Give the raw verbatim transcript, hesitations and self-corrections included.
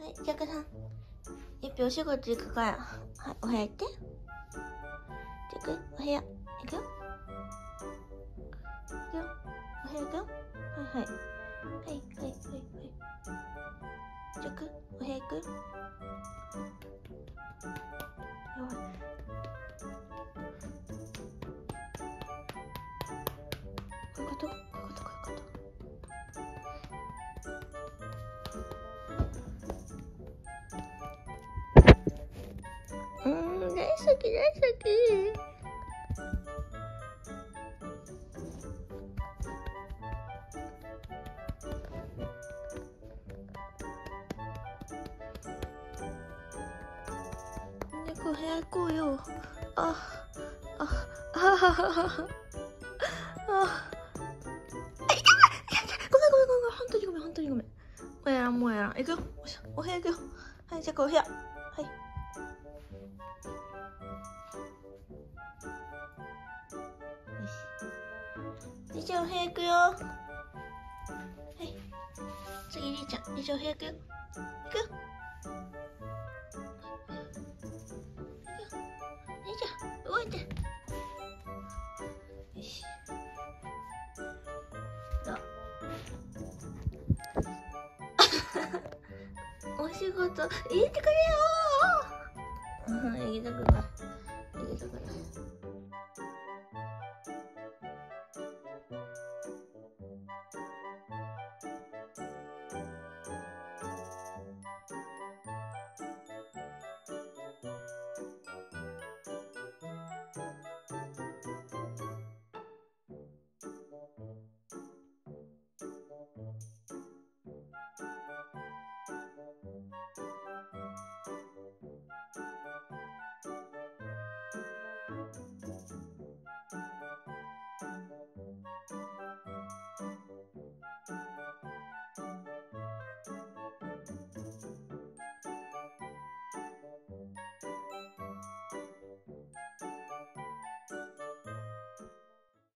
い、ジャクさん。一票お仕事行くから。はい、お部屋行って。ジャク、お部屋。行くよ。行くよ。お部屋行くよ。はいはい。はいはいはいはい。ジャク、お部屋行くよ。弱い。こういうことこういうことこういうこと。うーん、大好き大好き。猫部屋行こうよ。あ、あ、あはははは。あ、あ、いた。ごめんごめんごめん、本当にごめん本当にごめん。もうやらんもうやらん。行くよ。お部屋行くよ。はい、じゃあお部屋。はい。よし。りーちゃんお部屋行くよ。はい。次りーちゃん、りーちゃんお部屋行くよ。行くよ。りーちゃん、動いて。よし。お仕事行ってくれよー。行きたくない。